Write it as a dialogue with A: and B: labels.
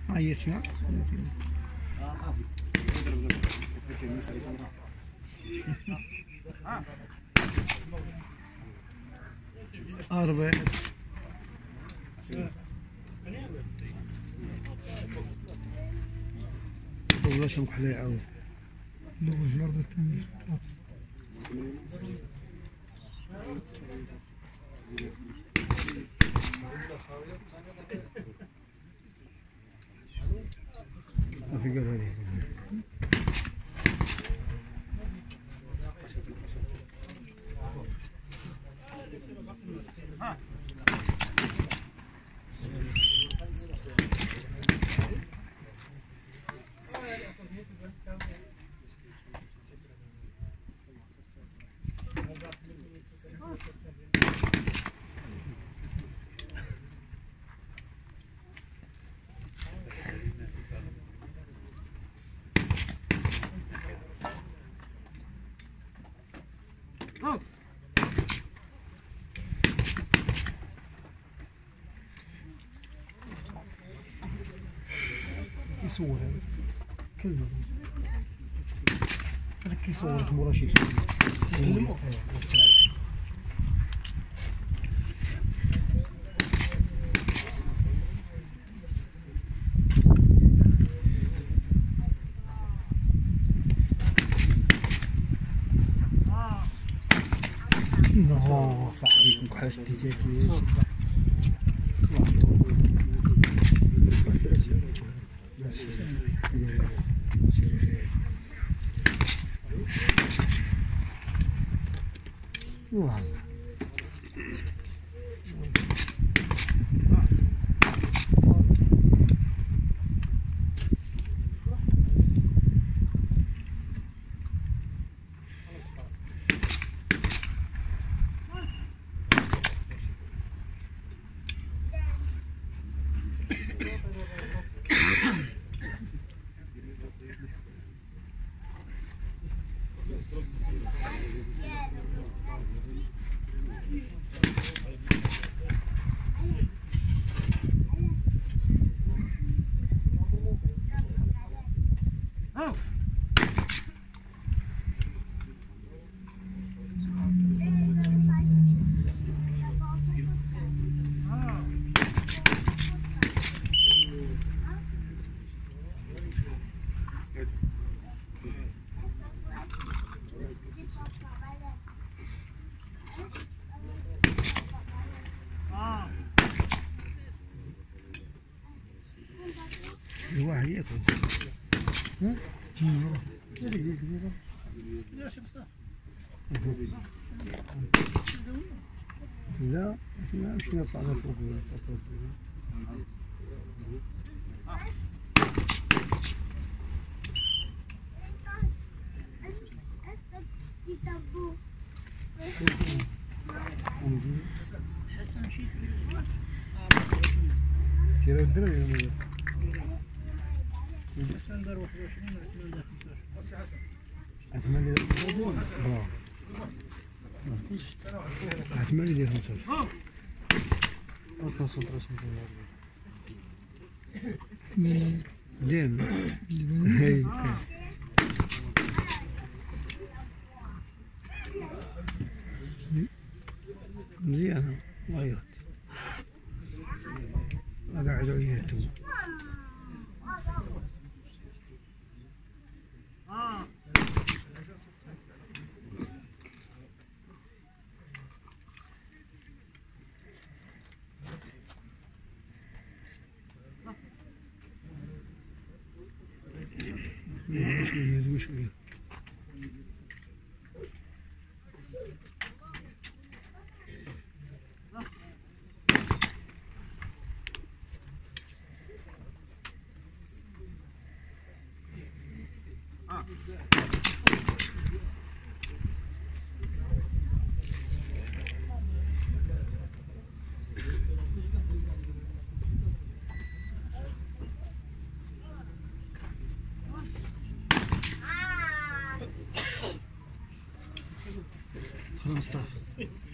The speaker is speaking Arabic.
A: عيطنا 4 والله شنو حلا يعاود لو في الارض الثاني ما في قال هذه يصور كلمة هذاك كيصور في مورا شي يكلمو صاحبي كحال شديتها كي واحد ياكل ها؟ لا ما مشينا طلعنا فوق كيرا الدراري ندير 21 ندير 15 8 8 ديال 15 كونسونطراسيون ديال 8 ديال مزيانة الله يهدي قاعدوا يهتموا شوية خلاص طاح.